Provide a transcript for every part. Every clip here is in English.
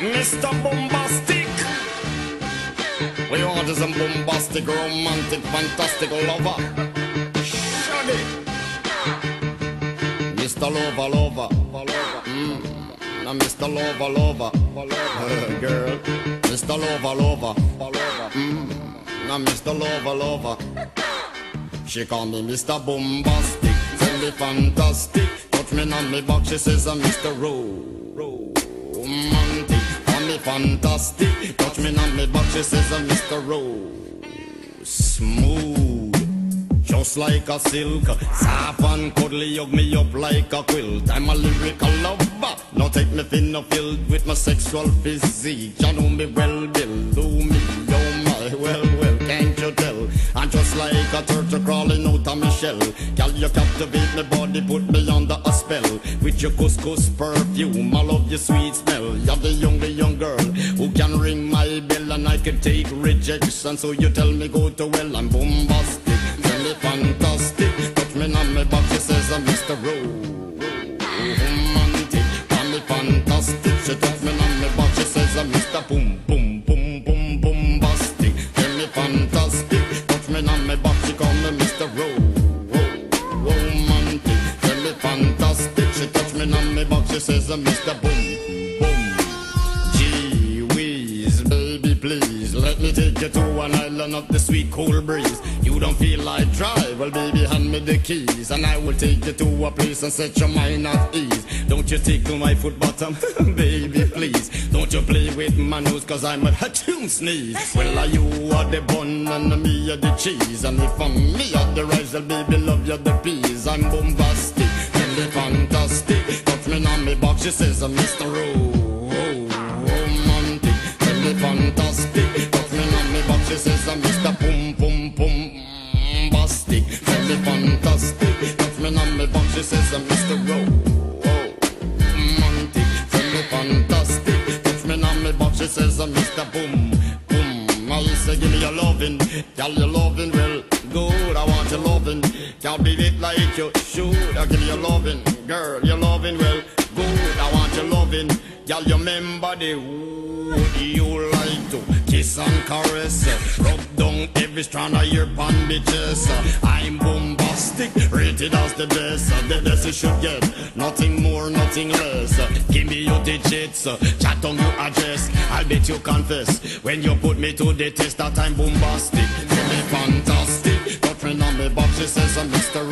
Mr. Bombastic. We want is a bombastic, romantic, fantastic lover. Shaggy. Mr. Lover, lover. Now Mr. Lover, lover. Girl. Mr. Lover, lover. Now Mr. Lover, lover. She call me Mr. Bombastic. Tell me fantastic. Touch me on me back, she says I'm Mr. Romantic. Call me fantastic. Touch me on me back, she says I'm Mr. Smooth, just like a silk. Soft and cuddly, hug me up like a quilt. I'm a lyrical lover. Now take me thin or filled with my sexual physique. You know me well, Bill. Do me, oh my, well, can't you tell? I'm just like a turtle crawling out of my shell. Girl, you captivate my body, put me under a spell. With your couscous perfume, I love your sweet smell. You're the young girl who can ring my bell, and I can take rejection. So you tell me go to well, I'm bombastic. Tell me fantastic. Touch me on my back, she says I'm Mr. Romantic. Tell me fantastic. She touch me on my back, she says I'm Mr. Boom, boom, boom, boom, bombastic. Tell me fantastic. Touch me on my back, she call me Mr. Romantic. Tell me fantastic. She touch me on my back, she says I'm Mr. Boom, boom. Gee whiz, baby please, let me take you to an island of the sweet cool breeze. You don't feel like drive, well baby hand me the keys, and I will take you to a place and set your mind at ease. Don't you tickle my foot bottom, baby please. Don't you play with my nose, cause I'm a hatchoon sneeze. Well you are the bun and me are the cheese, and if I'm me are the rice, well baby love you the peas. I'm bombastic, tell me fantastic. Touch me on me box, she says I'm Mr. Romantic. Tell me fantastic. Touch me on me box, she says I'm Mr. Boom Boom Boom Bastic. Tell me fantastic. Touch me on me box, she says I'm Mr. Romantic. Tell me fantastic. Touch me on me box, she says I'm Mr. Boom Boom. I say give me your lovin', girl, your lovin' well good. I want your lovin', can't beat it like you should. I give you your lovin', girl, your lovin' well good. I want your lovin', girl, you remember the wood you like to kiss and caress, rub down every strand of your bandages. I'm bombastic, rated as the best you should get, nothing more, nothing less. Give me your digits, chat on your address. I'll bet you confess when you put me to the test that I'm bombastic. Tell me fantastic. Touch me on me box, she says I'm Mr.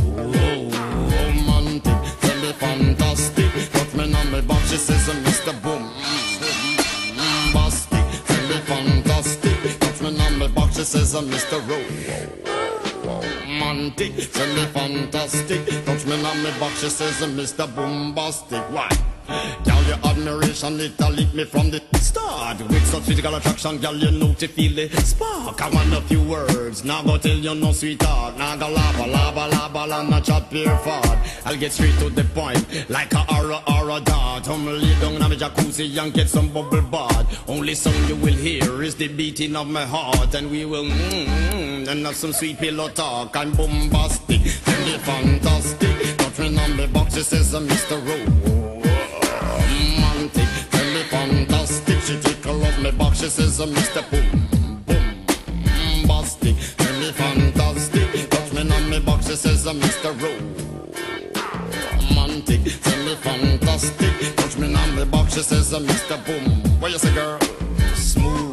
Romantic. Tell me fantastic. Touch me on me box, she says I'm Mr. Bombastic. Tell me fantastic. Touch me on me box, she says I'm Mr. Romantic. Tell me fantastic. Touch me on me box, she says I'm Mr. Bombastic. Why? Girl, your admiration, it lit me from the start. With such physical attraction, girl, you know to feel the spark. I want a few words, now go tell you no sweetheart. Now go lava, not chop your fart. I'll get straight to the point, like a aura dart. Lay down in my jacuzzi and get some bubble bath. Only song you will hear is the beating of my heart, and we will and have some sweet pillow talk. I'm bombastic, tell me fantastic. Touch me on the box, she says I'm Mr. Romantic. Tell me fantastic. She tickle up my box, she says I'm Mr. Bombastic. Tell me fantastic. Touch me on my box, she says I'm Mr. Romantic. Tell me fantastic. Touch me on my box, she says I'm Mr. Boom. What you say, girl? Smooth.